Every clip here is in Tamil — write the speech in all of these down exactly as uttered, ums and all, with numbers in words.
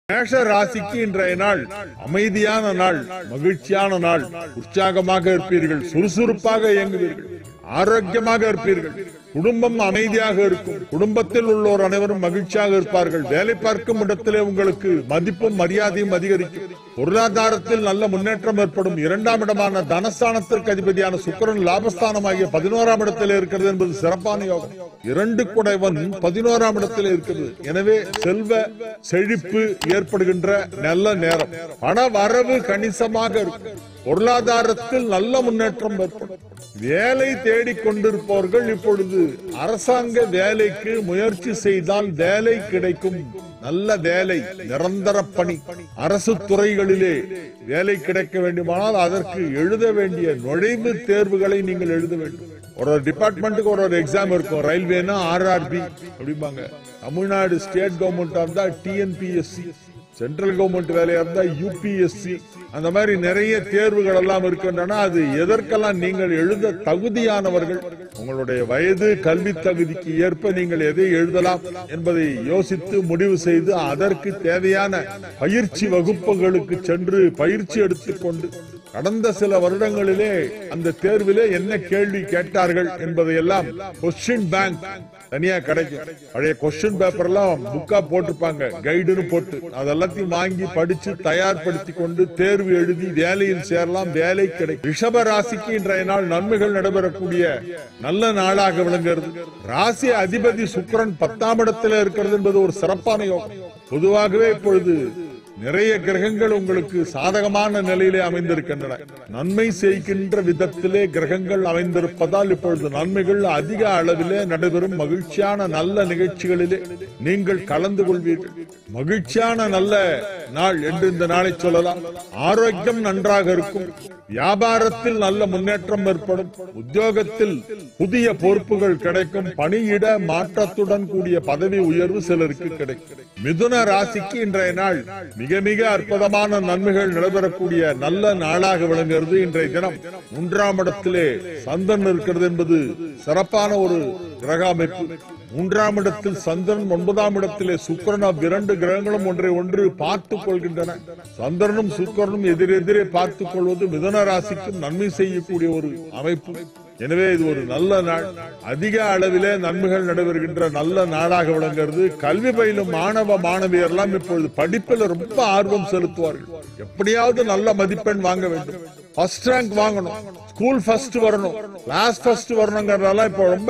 மேஷ ராசிக்கு இன்றைய நாள் அமைதியான நாள், மகிழ்ச்சியான நாள். உற்சாகமாக இருப்பீர்கள், சுறுசுறுப்பாக இயங்குவீர்கள், ஆரோக்கியமாக இருப்பீர்கள். குடும்பம் அமைதியாக இருக்கும். குடும்பத்தில் உள்ளோர் அனைவரும் மகிழ்ச்சியாக இருப்பார்கள். வேலை பார்க்கும் இடத்திலே உங்களுக்கு மதிப்பும் மரியாதையும் அதிகரிக்கும். பொருளாதாரத்தில் நல்ல முன்னேற்றம் ஏற்படும். இரண்டாம் இடமான தனஸ்தானத்திற்கு அதிபதியான சுக்கிரன் லாபஸ்தானம் ஆகிய பதினோராம் இடத்தில் இருக்கிறது என்பது சிறப்பான யோகம். இரண்டு குடைவன் பதினோராம் இடத்தில் இருக்கிறது. எனவே செல்வ செழிப்பு ஏற்படுகின்ற நல்ல நேரம். பண வரவு கணிசமாக இருக்கும். பொருளாதாரத்தில் நல்ல முன்னேற்றம் ஏற்படும். வேலை தேடிக் கொண்டிருப்பவர்கள் இப்பொழுது அரசாங்க வேலைக்கு முயற்சி செய்தால் வேலை கிடைக்கும். நல்ல வேலை, நிரந்தர பணி. அரசு துறைகளிலே வேலை கிடைக்க வேண்டுமானால் அதற்கு எழுத வேண்டிய நுழைவு தேர்வுகளை நீங்கள் எழுத வேண்டும். ஒரு டிபார்ட்மெண்ட்டுக்கு ஒரு ஒரு எக்ஸாம் இருக்கும். ரயில்வேனா ஆர்ஆர்பி அப்படிம்பாங்க. தமிழ்நாடு ஸ்டேட் கவர்மெண்ட் இருந்தா டிஎன்பிஎஸ்சி, சென்ட்ரல் கவர்மெண்ட் வேலையா இருந்தா யூபிஎஸ்சி. அந்த மாதிரி நிறைய தேர்வுகள் எல்லாம் இருக்கின்றன. அது எதற்கெல்லாம் நீங்கள் எழுத தகுதியானவர்கள், உங்களுடைய வயது கல்வி தகுதிக்கு ஏற்ப நீங்கள் எதை எழுதலாம் என்பதை யோசித்து முடிவு செய்து அதற்கு தேவையான பயிற்சி வகுப்புகளுக்கு சென்று பயிற்சி எடுத்துக்கொண்டு கடந்த சில வருடங்களிலே அந்த தேர்விலே என்ன கேள்வி கேட்டார்கள் என்பதையெல்லாம் கொஸ்டின் பேங்க் தனியா கிடைக்கும். பழைய கொஸ்டின் பேப்பர் எல்லாம் புக்கா போட்டிருப்பாங்க, கைடுன்னு போட்டு அதெல்லாத்தையும் வாங்கி படிச்சு தயார்படுத்தி கொண்டு தேர்வு எழுதி வேலையில் சேரலாம். வேலை கிடைக்கும். ரிஷப ராசிக்கு இன்றைய நாள் நன்மைகள் நடைபெறக்கூடிய நல்ல நாளாக விளங்குகிறது. ராசி அதிபதி சுக்கிரன் பத்தாம் இடத்தில் இருக்கிறது என்பது ஒரு சிறப்பான யோகம். பொதுவாகவே இப்பொழுது நிறைய கிரகங்கள் உங்களுக்கு சாதகமான நிலையிலே அமைந்திருக்கின்றன. நன்மை செய்கின்ற விதத்திலே கிரகங்கள் அமைந்திருப்பதால் இப்பொழுது நன்மைகள் அதிக அளவிலே நடைபெறும். மகிழ்ச்சியான நல்ல நிகழ்ச்சிகளிலே நீங்கள் கலந்து கொள்வீர்கள். மகிழ்ச்சியான நல்ல நாள் என்று இந்த நாளை சொல்லலாம். ஆரோக்கியம் நன்றாக இருக்கும். வியாபாரத்தில் நல்ல முன்னேற்றம் ஏற்படும். உத்தியோகத்தில் புதிய பொறுப்புகள் கிடைக்கும். பணியிட மாற்றத்துடன் கூடிய பதவி உயர்வு சிலருக்கு கிடைக்கும். மிதுன ராசிக்கு இன்றைய நாள் மிக மிக அற்புதமான நன்மைகள் நடைபெறக்கூடிய நல்ல நாளாக விளங்குகிறது. இன்றைய தினம் மூன்றாம் இடத்திலே சந்திரன் இருக்கிறது என்பது சிறப்பான ஒரு கிரக அமைப்பு. மூன்றாம் இடத்தில் சந்திரன், ஒன்பதாம் இடத்திலே சுக்கிரன், இரண்டு கிரகங்களும் ஒன்றை ஒன்று பார்த்துக் கொள்கின்றன. சந்திரனும் சுக்கிரனும் எதிரெதிரே பார்த்துக் கொள்வது மிதுன ராசிக்கும் நன்மை செய்யக்கூடிய ஒரு அமைப்பு. எனவே இது ஒரு நல்ல நாள். அதிக அளவிலே நன்மைகள் நடைபெறுகின்ற நல்ல நாளாக விளங்குகிறது. கல்வி பயிலும் மாணவ மாணவியர் எல்லாம் இப்பொழுது படிப்பில் ரொம்ப ஆர்வம் செலுத்துவார்கள். எப்படியாவது நல்ல மதிப்பெண் வாங்க வேண்டும், ஃபர்ஸ்ட் ரேங்க் வாங்கணும், ஸ்கூல் ஃபர்ஸ்ட் வரணும், கிளாஸ் ஃபர்ஸ்ட் வரணுங்கிறதெல்லாம் இப்ப ரொம்ப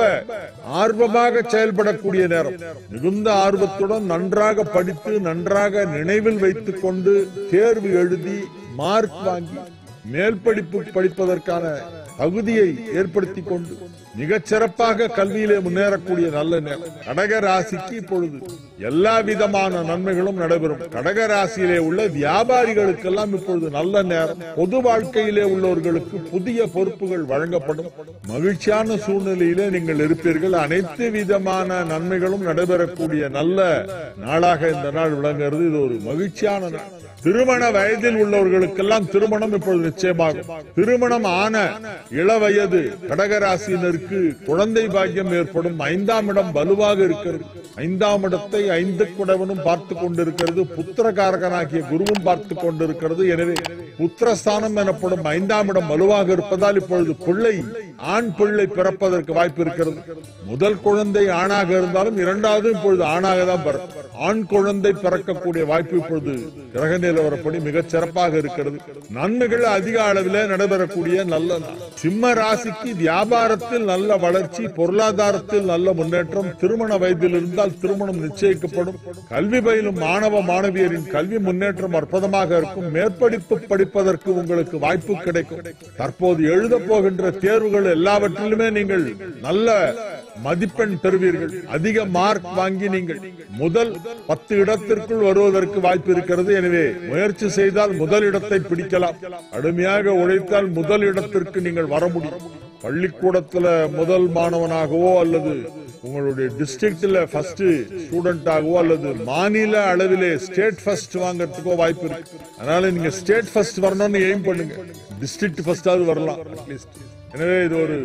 ஆர்வமாக செயல்படக்கூடிய நேரம். மிகுந்த ஆர்வத்துடன் நன்றாக படித்து நன்றாக நினைவில் வைத்துக் கொண்டு தேர்வு எழுதி மார்க் வாங்கி மேல் படிப்பு படிப்பதற்கான தகுதியை ஏற்படுத்தி கொண்டு மிகச் சிறப்பாக கல்வியிலே முன்னேறக்கூடிய நல்ல நேரம். கடக ராசிக்கு இப்பொழுது எல்லா விதமான நன்மைகளும் நடைபெறும். கடக ராசியிலே உள்ள வியாபாரிகளுக்கெல்லாம் இப்பொழுது நல்ல நேரம். பொது வாழ்க்கையிலே உள்ளவர்களுக்கு புதிய பொறுப்புகள் வழங்கப்படும். மகிழ்ச்சியான சூழ்நிலையிலே நீங்கள் இருப்பீர்கள். அனைத்து விதமான நன்மைகளும் நடைபெறக்கூடிய நல்ல நாளாக இந்த நாள் விளங்குகிறது. இது ஒரு மகிழ்ச்சியான நாள். திருமண வயதில் உள்ளவர்களுக்கெல்லாம் திருமணம் இப்பொழுது நிச்சயமாகும். திருமணம் ஆன இளவயது கடகராசியினருக்கு குழந்தை பாக்கியம் ஏற்படும். ஐந்தாம் இடம் வலுவாக இருக்கிறது. ஐந்தாம் இடத்தை ஐந்து குடவனும் பார்த்து கொண்டிருக்கிறது. புத்திரகாரகனாகிய குருவும் பார்த்து கொண்டிருக்கிறது. எனவே புத்திரஸ்தானம் எனப்படும் ஐந்தாம் இடம் வலுவாக இருப்பதால் இப்பொழுது பிள்ளை, ஆண் பிள்ளை பிறப்பதற்கு வாய்ப்பு இருக்கிறது. முதல் குழந்தை ஆணாக இருந்தாலும் இரண்டாவது இப்பொழுது ஆணாக தான் பிறக்கும். ஆண் குழந்தை பிறக்கக்கூடிய வாய்ப்பு இப்பொழுது கிரக நிலவரப்படி மிகச் சிறப்பாக இருக்கிறது. நன்மைகள் அதிக அளவில் நடைபெறக்கூடிய நல்ல நாள். சிம்ம ராசிக்கு வியாபாரத்தில் நல்ல வளர்ச்சி, பொருளாதாரத்தில் நல்ல முன்னேற்றம். திருமண வயதில் இருந்தால் திருமணம் நிச்சயிக்கப்படும். கல்வி பயிலும் மாணவ மாணவியரின் கல்வி முன்னேற்றம் அற்புதமாக இருக்கும். மேற்படிப்பு படிப்பதற்கு உங்களுக்கு வாய்ப்பு கிடைக்கும். தற்போது எழுத போகின்ற தேர்வுகள் எல்லாவற்றிலுமே நீங்கள் நல்ல மதிப்பெண் பெறுவீர்கள். அதிக மார்க் வாங்கி நீங்கள் முதல் பத்து இடத்திற்குள் வருவதற்கு வாய்ப்பு இருக்கிறது. எனவே முயற்சி செய்தால் முதல் இடத்தை பிடிக்கலாம். கடுமையாக உழைத்தால் முதல் இடத்திற்கு நீங்கள் வர முடியும். பள்ளிக்கூடத்துல முதல் மாணவனாகவோ அல்லது உங்களுடைய டிஸ்ட்ரிக்ட்ல ஃபர்ஸ்ட் ஸ்டூடெண்டாகவோ அல்லது மாநில அளவிலே ஸ்டேட் ஃபர்ஸ்ட் வாங்கறதுக்கோ வாய்ப்பு இருக்கு. அதனால நீங்க ஸ்டேட் ஃபர்ஸ்ட் வரணும்னு எய்ம் பண்ணுங்க. டிஸ்ட்ரிக்ட் ஃபர்ஸ்டாவது வரலாம் அட்லீஸ்ட். எனவே இது ஒரு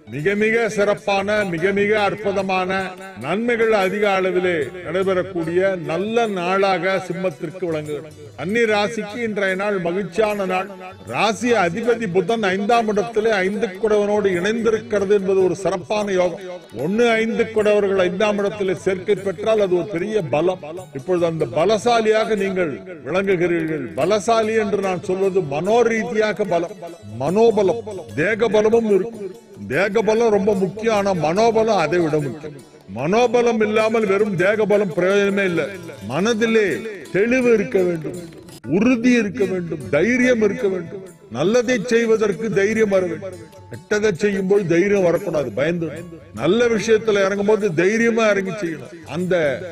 மிக மிக சிறப்பான மிக மிக அற்புதமான நன்மைகள் அதிக அளவிலே நடைபெறக்கூடிய நல்ல நாளாக சிம்மத்திற்கு விளங்குகிறது. கன்னி ராசிக்கு இன்றைய நாள் மகிழ்ச்சியான நாள். ராசி அதிபதி புதன் ஐந்தாம் இடத்திலே ஐந்து குடவனோடு இணைந்திருக்கிறது என்பது ஒரு சிறப்பான யோகம். ஒன்னு ஐந்து குடவர்கள் ஐந்தாம் இடத்திலே சேர்க்கை பெற்றால் அது ஒரு பெரிய பலம். இப்பொழுது அந்த பலசாலியாக நீங்கள் விளங்குகிறீர்கள். பலசாலி என்று நான் சொல்வது மனோரீதியாக பலம், மனோபலம், தேக பலமும் இருக்கும். தேக பலம் ரொம்ப முக்கியம், ஆனா மனோபலம் அதை விட முக்கியம். மனோபலம் இல்லாமல் வெறும் தேக பலம் பிரயோஜனமே இல்லை. மனதிலே தெளிவு இருக்க வேண்டும், உறுதி இருக்க வேண்டும், தைரியம் இருக்க வேண்டும். நல்லதை செய்வதற்கு தைரியம் வர வேண்டும். கெட்டதை செய்யும் போது தைரியம் வரக்கூடாது, பயந்து. நல்ல விஷயத்துல இறங்கும் போது தைரியமா இறங்கி செய்யணும். அந்த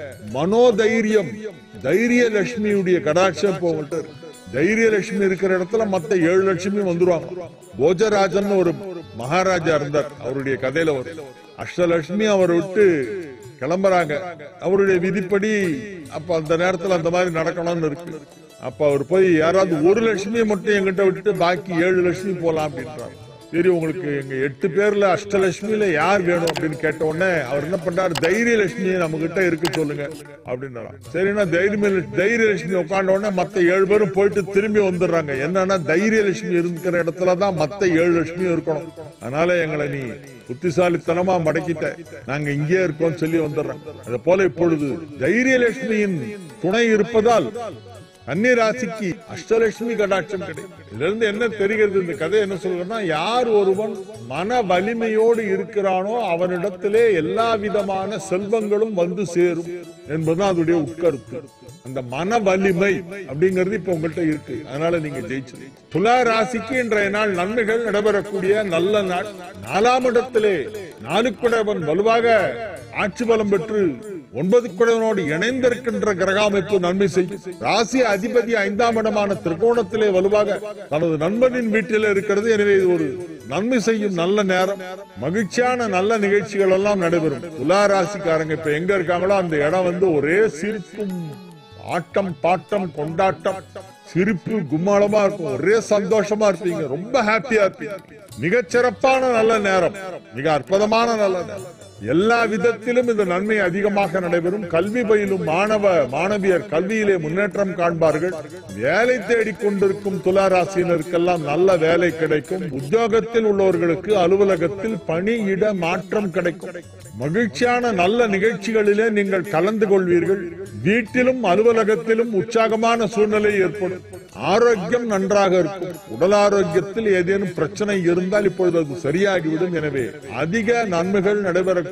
மனோதைரியம் தைரிய லட்சுமியுடைய கடாட்சம் போகிட்டு தைரிய லட்சுமி இருக்கிற இடத்துல மத்த ஏழு லட்சுமி வந்துருவாங்க. போஜராஜன் ஒரு மகாராஜா இருந்தார், அவருடைய கதையில வரும். அஷ்டலட்சுமி அவரை விட்டு கிளம்புறாங்க. அவருடைய விதிப்படி அப்ப அந்த நேரத்துல அந்த மாதிரி நடக்கணும்னு இருக்கு. அப்ப அவர் போய் யாராவது ஒரு லட்சுமியை மட்டும் எங்கிட்ட விட்டுட்டு பாக்கி ஏழு லட்சுமி போலாம் அப்படின்றாங்க. சரி, உங்களுக்கு எங்க எட்டு பேர்ல அஷ்டலட்சுமியில யார் வேணும் அப்படின்னு கேட்ட உடனே அவர் என்ன பண்றாரு, தைரிய லட்சுமி நம்ம கிட்ட இருக்கு சொல்லுங்க அப்படின்னா. சரின்னா தைரிய தைரிய லட்சுமி உட்காண்ட உடனே மத்த ஏழு பேரும் போயிட்டு திரும்பி வந்துடுறாங்க. என்னன்னா தைரிய லட்சுமி இருக்கிற இடத்துலதான் மத்த ஏழு லட்சுமி இருக்கணும். அதனால எங்களை நீ புத்திசாலித்தனமா மடக்கிட்ட, நாங்க இங்கே இருக்கோம் சொல்லி வந்துடுறோம். அது போல இப்பொழுது தைரிய லட்சுமியின் துணை இருப்பதால் கன்னி ராசிக்கு அஷ்டலட்சுமி கடாட்சம் கிடைக்கும். இதுல இருந்து என்ன தெரிகிறது, இந்த கதை என்ன சொல்றதுன்னா, யார் ஒருவன் மன வலிமையோடு இருக்கிறானோ அவனிடத்திலே எல்லா விதமான செல்வங்களும் வந்து சேரும் என்பதுதான் அதோடைய உட்கருத்து. அந்த மன வலிமை அப்படிங்கிறது இப்ப உங்கள்கிட்ட இருக்கு, அதனால நீங்க ஜெயிச்சு. துலா ராசிக்கு இன்றைய நாள் நன்மைகள் நடைபெறக்கூடிய நல்ல நாள். நாலாம் இடத்திலே நாலுக்குடையவன் வலுவாக ஆட்சி பலம் பெற்று ஒன்பது குடையவனோடு இணைந்திருக்கின்ற கிரக அமைப்பு நன்மை செய்யும். ராசி அதிபதி ஐந்தாம் இடமான திரிகோணத்திலே வலுவாக தனது நண்பனின் வீட்டில் இருக்கிறது. எனவே இது ஒரு நன்மை செய்யும் நல்ல நேரம். மகிழ்ச்சியான நல்ல நிகழ்ச்சிகள் எல்லாம் நடைபெறும். துலா ராசிக்காரங்க இப்ப எங்க இருக்காங்களோ அந்த இடம் வந்து ஒரே சிரிப்பும் ஆட்டம் பாட்டம் கொண்டாட்டம், சிரிப்பு கும்மாளமா இருக்கும். ஒரே சந்தோஷமா இருப்பீங்க, ரொம்ப ஹாப்பியா இருப்பீங்க. மிகச்சிறப்பான நல்ல நேரம், மிக அற்புதமான நல்ல நேரம். எல்லா விதத்திலும் இந்த நன்மை அதிகமாக நடைபெறும். கல்வி பயிலும் மாணவ மாணவியர் கல்வியிலே முன்னேற்றம் காண்பார்கள். வேலை தேடிக் கொண்டிருக்கும் துலா ராசியினருக்கெல்லாம் நல்ல வேலை கிடைக்கும். உத்தியோகத்தில் உள்ளவர்களுக்கு அலுவலகத்தில் பணியிட மாற்றம் கிடைக்கும். மகிழ்ச்சியான நல்ல நிகழ்ச்சிகளிலே நீங்கள் கலந்து கொள்வீர்கள். வீட்டிலும் அலுவலகத்திலும் உற்சாகமான சூழ்நிலை ஏற்படும். ஆரோக்கியம் நன்றாக இருக்கும். உடல் ஆரோக்கியத்தில் ஏதேனும் பிரச்சனை இருந்தால் இப்பொழுது அது சரியாகிவிடும். எனவே அதிக நன்மைகள் நடைபெறக்கூடிய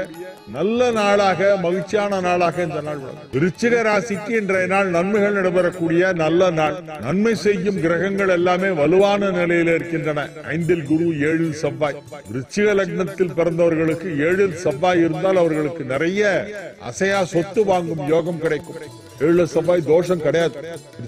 நல்ல நாளாக, மகிழ்ச்சியான நாளாக இந்த நாள். விருச்சிக ராசிக்கு இன்றைய நாள் நன்மைகள் நடைபெறக்கூடிய நல்ல நாள். நன்மை செய்யும் கிரகங்கள் எல்லாமே வலுவான நிலையில் இருக்கின்றன. ஐந்தில் குரு, ஏழில் செவ்வாய். விருச்சிக லக்னத்தில் பிறந்தவர்களுக்கு ஏழில் செவ்வாய் இருந்தால் அவர்களுக்கு நிறைய அசையா சொத்து வாங்கும் யோகம் கிடைக்கும். ஏழு செவ்வாய் தோஷம் கிடையாது.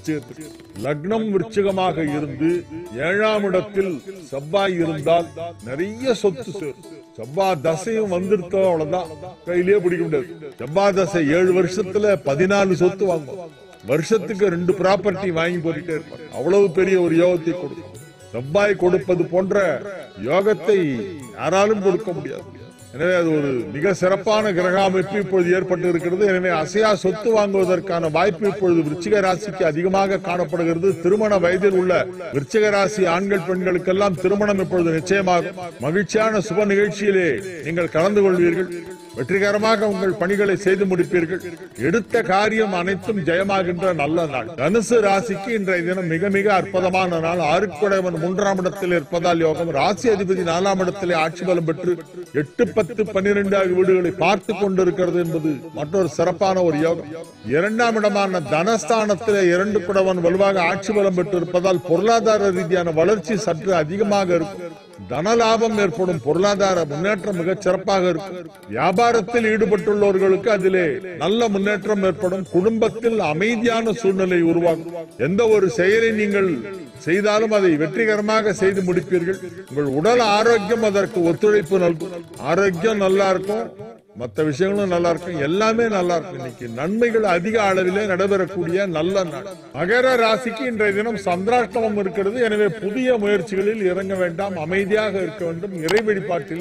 லக்னம் விருச்சிகமாக இருந்து ஏழாம் இடத்தில் செவ்வாய் இருந்தால் நிறைய சொத்து சேரும். செவ்வாய் தசையும் வந்துருத்தோ அவ்வளவுதான், கையிலேயே பிடிக்க முடியாது. செவ்வாய் தசை ஏழு வருஷத்துல பதினாலு சொத்து வாங்கும். வருஷத்துக்கு ரெண்டு ப்ராப்பர்ட்டி வாங்கி போட்டுட்டே இருப்பாங்க. அவ்வளவு பெரிய ஒரு யோகத்தை கொடுக்கும். செவ்வாய் கொடுப்பது போன்ற யோகத்தை யாராலும் கொடுக்க முடியாது. எனவே அது ஒரு மிக சிறப்பான கிரக அமைப்பு இப்பொழுது ஏற்பட்டு இருக்கிறது. எனவே அசையா சொத்து வாங்குவதற்கான வாய்ப்பு இப்பொழுது விருச்சிக ராசிக்கு அதிகமாக காணப்படுகிறது. திருமண வயதில் உள்ள விருச்சிக ராசி ஆண்கள் பெண்களுக்கெல்லாம் திருமணம் இப்பொழுது நிச்சயமாகும். மகிழ்ச்சியான சுப நிகழ்ச்சியிலே நீங்கள் கலந்து கொள்வீர்கள். வெற்றிகரமாக உங்கள் பணிகளை செய்து முடிப்பீர்கள். எடுத்த காரியம் அனைத்தும் ஜெயமாகின்ற நல்ல நாள். தனுசு ராசிக்கு இன்றைய தினம் மிக மிக அற்புதமான நாள். ஆறுக்குடையவன் மூன்றாம் இடத்தில் இருப்பதால் யோகம். ராசி அதிபதி நாலாம் இடத்திலே ஆட்சி பலம் பெற்று எட்டு பத்து பன்னிரண்டு ஆகிய வீடுகளை பார்த்து கொண்டிருக்கிறது என்பது மற்றொரு சிறப்பான ஒரு யோகம். இரண்டாம் இடமான தனஸ்தானத்திலே இரண்டு குடவன் வலுவாக ஆட்சி பலம் பெற்று இருப்பதால் பொருளாதார ரீதியான வளர்ச்சி சற்று அதிகமாக இருக்கும். தன லாபம் ஏற்படும். பொருளாதார முன்னேற்றம் மிகச் சிறப்பாக இருக்கும். வியாபாரத்தில் ஈடுபட்டுள்ளவர்களுக்கு அதிலே நல்ல முன்னேற்றம் ஏற்படும். குடும்பத்தில் அமைதியான சூழ்நிலை உருவாகும். எந்த ஒரு செயலை நீங்கள் செய்தாலும் அதை வெற்றிகரமாக செய்து முடிப்பீர்கள். உங்கள் உடல் ஆரோக்கியம் அதற்கு ஒத்துழைப்பு நல்கும். ஆரோக்கியம் நல்லா இருக்கும், மற்ற விஷயங்களும் நல்லா இருக்கும், எல்லாமே நல்லா இருக்கும். இன்னைக்கு நன்மைகள் அதிக அளவிலே நடைபெறக்கூடிய நல்ல நாள். மகர ராசிக்கு இன்றைய தினம் சந்திராஷ்டமம் இருக்கிறது. எனவே புதிய முயற்சிகளில் இறங்க வேண்டாம், அமைதியாக இருக்க வேண்டும். இறை வழிபாட்டிலே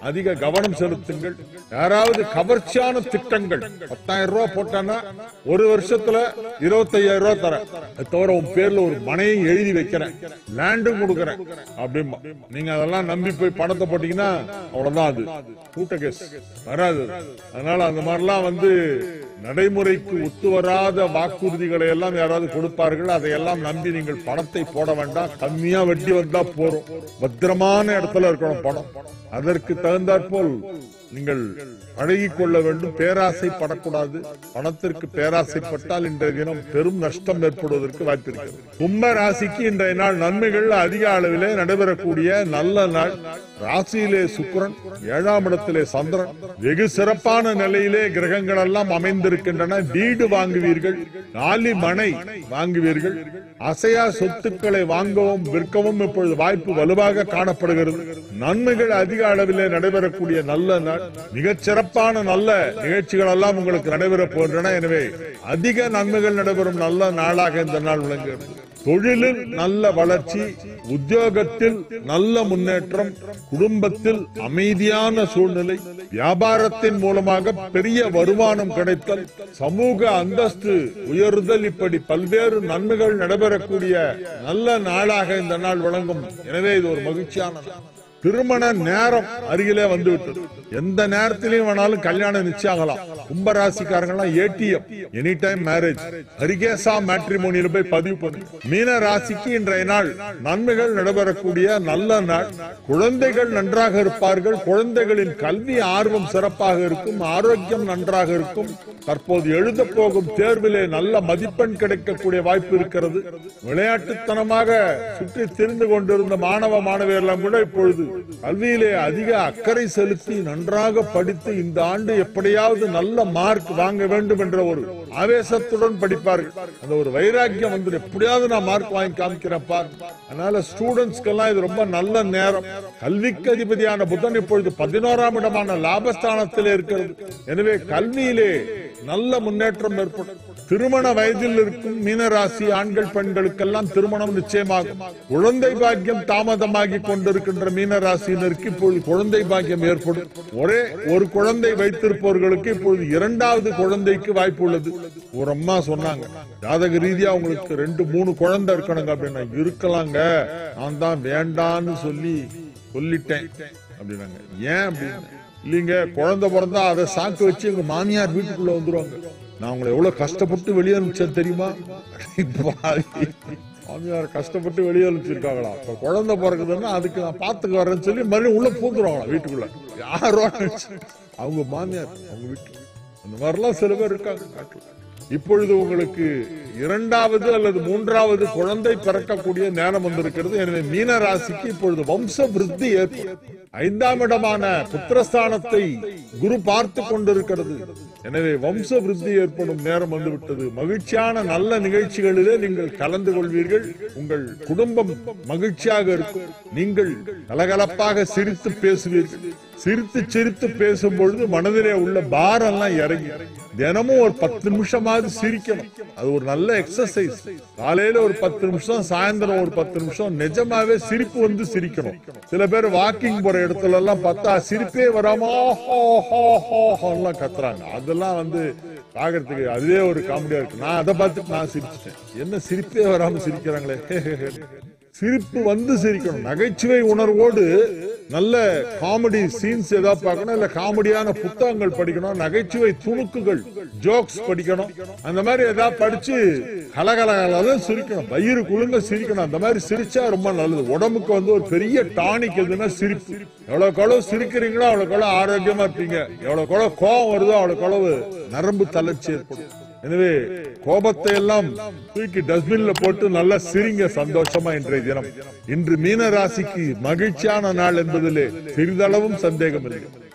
அதிக கவனம் செலுத்துங்கள். யாராவது கவர்ச்சியான திட்டங்கள் பத்தாயிரம் ரூபாய் போட்டானா ஒரு வருஷத்துல இருபத்தி ஐயாயிரம் ரூபாய் தரேன், தவிர உன் பேர்ல ஒரு மனையும் எழுதி வைக்கிறேன், லேண்டும் கொடுக்கறேன் அப்படிமா. நீங்க அதெல்லாம் நம்பி போய் பணத்தை போட்டீங்கன்னா அவ்வளவுதான், அது கூட்ட கேஸ் வராது. அதனால அந்த மாதிரிலாம் வந்து நடைமுறைக்கு ஒத்து வராத வாக்குறுதிகளை எல்லாம் யாராவது கொடுப்பார்கள். அதையெல்லாம் நம்பி நீங்கள் பணத்தை போட வேண்டாம். கம்மியா வட்டி வந்தா போறோம், பத்திரமான இடத்துல இருக்கணும் பணம். அதற்கு தகுந்தாற்போல் நீங்கள் பழகிக் கொள்ள வேண்டும். பேராசைப்படக்கூடாது. பணத்திற்கு பேராசைப்பட்டால் இன்றைய தினம் பெரும் நஷ்டம் ஏற்படுவதற்கு வாய்ப்பிருக்கிறது. கும்ப ராசிக்கு இன்றைய நாள் நன்மைகள் அதிக அளவிலே நடைபெறக்கூடிய நல்ல நாள். ராசியிலே சுக்கிரன், ஏழாம் இடத்திலே சந்திரன், வெகு சிறப்பான நிலையிலே கிரகங்கள் எல்லாம் அமைந்திருக்கின்றன. வீடு வாங்குவீர்கள், நாலி மனை வாங்குவீர்கள். அசையா சொத்துக்களை வாங்கவும் விற்கவும் இப்பொழுது வாய்ப்பு வலுவாக காணப்படுகிறது. நன்மைகள் அதிக அளவிலே நடைபெறக்கூடிய நல்ல நாள். மிகச் சிறப்பான நல்ல நிகழ்ச்சிகள் எல்லாம் உங்களுக்கு நடைபெற போகின்றன. எனவே அதிக நன்மைகள் நடைபெறும் நல்ல நாளாக இந்த நாள் விளங்குகிறது. தொழிலில் நல்ல வளர்ச்சி, உத்தியோகத்தில் நல்ல முன்னேற்றம், குடும்பத்தில் அமைதியான சூழ்நிலை, வியாபாரத்தின் மூலமாக பெரிய வருமானம் கிடைத்தல், சமூக அந்தஸ்து உயர்தல், இப்படி பல்வேறு நன்மைகள் நடைபெறக்கூடிய நல்ல நாளாக இந்த நாள் விளங்கும். எனவே இது ஒரு மகிழ்ச்சியான நாள். திருமண நேரம் அருகிலே வந்துவிட்டது. எந்த நேரத்திலையும் வேணாலும் கல்யாணம் நிச்சயமாகலாம். கும்பராசிக்காரங்களாம் ATM, any time marriage, Harikesa மேட்ரிமோனியில போய் பதிவு பண்ணுங்க. மீன ராசிக்கு இன்றைய நாள் நன்மைகள் நடைபெறக்கூடிய நல்ல நாள். குழந்தைகள் நன்றாக இருப்பார்கள். குழந்தைகளின் கல்வி ஆர்வம் சிறப்பாக இருக்கும். ஆரோக்கியம் நன்றாக இருக்கும். தற்போது எழுத போகும் தேர்விலே நல்ல மதிப்பெண் கிடைக்கக்கூடிய வாய்ப்பு இருக்கிறது. விளையாட்டுத்தனமாக சுற்றி திரிந்து கொண்டிருந்த மாணவ மாணவியெல்லாம் கூட இப்பொழுது கல்வியிலே அதிக அக்கறை செலுத்தி நன்றாக படித்து இந்த ஆண்டு எப்படியாவது நல்ல மார்க் வாங்க வேண்டும் என்ற ஒரு ஆவேசத்துடன் படிப்பார்கள். அந்த ஒரு வைராக்கியம் வந்து எப்படியாவது நான் மார்க் வாங்கி காமிக்கிறேன் பார். அதனால ஸ்டூடெண்ட்ஸ்க்கு எல்லாம் இது ரொம்ப நல்ல நேரம். கல்விக்கு அதிபதியான புதன் இப்பொழுது பதினோராம் இடமான லாபஸ்தானத்தில் இருக்கிறது. எனவே கல்வியிலே நல்ல முன்னேற்றம் ஏற்படும். திருமண வயதில் இருக்கும் மீனராசி ஆண்கள் பெண்களுக்கெல்லாம் திருமணம் நிச்சயமாகும். குழந்தை பாக்கியம் தாமதமாகி கொண்டிருக்கின்ற மீனராசியினருக்கு இப்பொழுது குழந்தை பாக்கியம் ஏற்படும். ஒரே ஒரு குழந்தை வைத்திருப்பவர்களுக்கு இப்பொழுது இரண்டாவது குழந்தைக்கு வாய்ப்பு உள்ளது. ஒரு அம்மா சொன்னாங்க, ஜாதக ரீதியா உங்களுக்கு ரெண்டு மூணு குழந்தை இருக்கணுங்க அப்படின்னா. இருக்கலாங்க, நான் தான் வேண்டான்னு சொல்லி சொல்லிட்டேன் அப்படின்னாங்க. ஏன் அப்படின்னு, இல்லீங்க குழந்தை பிறந்தா அதை சாக்கு வச்சு எங்க மாமியார் வீட்டுக்குள்ள வந்துருவாங்க. நான் உங்களை எவ்வளவு கஷ்டப்பட்டு வெளியே அனுப்பிச்சேன் தெரியுமா? மாமியார் கஷ்டப்பட்டு வெளியே அனுப்பிச்சிருக்காங்களா? இப்ப குழந்தை பிறகுதுன்னா அதுக்கு நான் பாத்துக்கு வரேன்னு சொல்லி மறுபடியும் உள்ள பூந்துருவாங்களா வீட்டுக்குள்ள. யாரோ அவங்க மாமியார் அவங்க வீட்டுல. அந்த மாதிரிலாம் சில பேர் இருக்காங்க. இப்பொழுது உங்களுக்கு இரண்டாவது அல்லது மூன்றாவது குழந்தை பிறக்கக்கூடிய நேரம் வந்திருக்கிறது. எனவே மீன ராசிக்கு இப்பொழுது வம்ச விருத்தி ஏற்படும். ஐந்தாம் இடமான புத்திரஸ்தானத்தை குரு பார்த்து கொண்டிருக்கிறது. எனவே வம்ச விருத்தி ஏற்படும் நேரம் வந்துவிட்டது. மகிழ்ச்சியான நல்ல நிகழ்ச்சிகளிலே நீங்கள் கலந்து கொள்வீர்கள். உங்கள் குடும்பம் மகிழ்ச்சியாக இருக்கும். நீங்கள் கலகலப்பாக சிரித்து பேசுவீர்கள். சிரித்து சிரித்து பேசும் பொழுது மனதிலே உள்ள பாரம் எல்லாம் இறங்கி தினமும் ஒரு பத்து நிமிஷமாவது சிரிக்கணும். அது ஒரு நல்ல எக்ஸசைஸ். காலையில ஒரு பத்து நிமிஷம், சாயந்தரம் ஒரு பத்து நிமிஷம் நிஜமாவே சிரிப்பு வந்து சிரிக்கணும். சில பேர் வாக்கிங் போற இடத்துல எல்லாம் பார்த்தா சிரிப்பே வராம கத்துறாங்க. அதெல்லாம் வந்து பாக்குறதுக்கு அதுவே ஒரு காமெடியா இருக்கு. நான் அதை பார்த்துட்டு நான் சிரிச்சிட்டேன். என்ன சிரிப்பே வராம சிரிக்கிறாங்களே. சிரிப்பு வந்து சிரிக்கணும். நகைச்சுவை உணர்வோடு நல்ல காமெடி சீன்ஸ் ஏதாவது பார்க்கணும். இல்ல காமெடியான புத்தகங்கள் படிக்கணும். நகைச்சுவை துணுக்குகள் ஜோக்ஸ் படிக்கணும். அந்த மாதிரி ஏதாவது படிச்சு கலகலகல சிரிக்கணும். வயிறு குழுங்க சிரிக்கணும். அந்த மாதிரி சிரிச்சா ரொம்ப நல்லது. உடம்புக்கு வந்து ஒரு பெரிய டானிக் எதுன்னா சிரிப்பு. எவ்வளவு அளவு சிரிக்கிறீங்களோ அவ்வளவு அளவு ஆரோக்கியமா இருப்பீங்க. எவ்வளவு அளவு கோபம் வருதோ அவ்வளவு அளவு நரம்பு தளர்ச்சி ஏற்படும். எனவே கோபத்தை எல்லாம் தூக்கி டஸ்ட்பின்ல போட்டு நல்லா சிரிங்க சந்தோஷமா. இன்றைய தினம் இன்று மீன ராசிக்கு மகிழ்ச்சியான நாள் என்பதிலே சிறிதளவும் சந்தேகம் இல்லை.